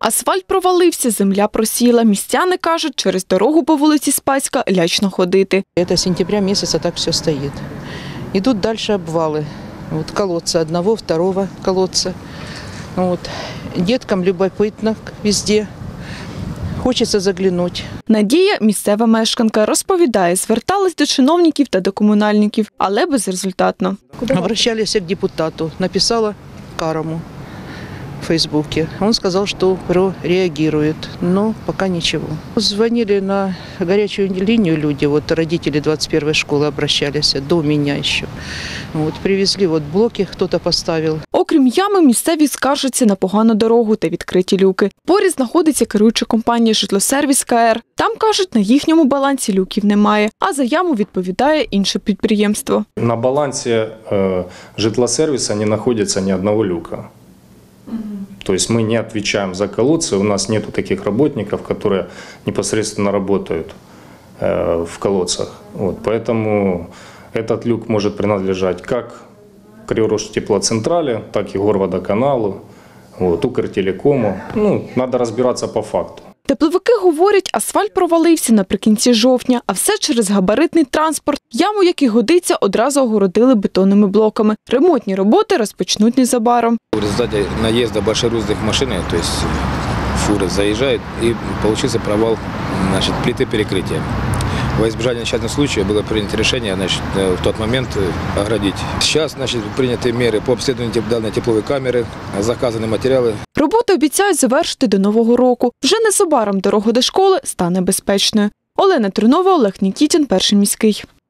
Асфальт провалився, земля просіла. Містяни кажуть, через дорогу по вулиці Спаська лячно ходити. Это с сентября месяца так все стоит. Идут дальше обвалы. Вот колодца одного, второго колодца. Вот. Деткам любопытно везде. Хочеться заглянути. Надія, місцева мешканка, розповідає, зверталась до чиновників та до комунальників, але безрезультатно. Обращалися к депутату, написала Карому в Фейсбуке. Он сказал, что прореагирует, но пока ничего. Звонили на горячую линию люди, вот родители 21-й школы обращались, до меня еще. Вот, привезли вот блоки, кто-то поставил. Окрім ями, місцеві скаржаться на погану дорогу та відкриті люки. Поряд знаходиться керуюча компанія «Житлосервіс КР». Там, кажуть, на їхньому балансі люків немає, а за яму відповідає інше підприємство. На балансі «Житлосервиса» не знаходиться ні одного люка. То есть мы не отвечаем за колодцы, у нас нет таких работников, которые непосредственно работают в колодцах. Вот, поэтому этот люк может принадлежать как Криворожтеплоцентрали, так и Горводоканалу, вот, Укртелекому. Надо разбираться по факту. Тепловики говорять, асфальт провалився наприкінці жовтня, а все через габаритний транспорт. Яму, як і годиться, одразу огородили бетонними блоками. Ремонтні роботи розпочнуть незабаром. В результате наезда большегрузных машин, то есть фуры заезжают, и получился провал, плиты перекрытия. Во избежание несчастных случаев было принято решение в тот момент оградить. Сейчас приняты меры по обследованию данной тепловой камеры, заказаны материалы. Роботи обіцяють завершити до Нового року. Вже незабаром дорога до школи стане безпечною. Олена Трунова, Олег Нікітін, Перший міський.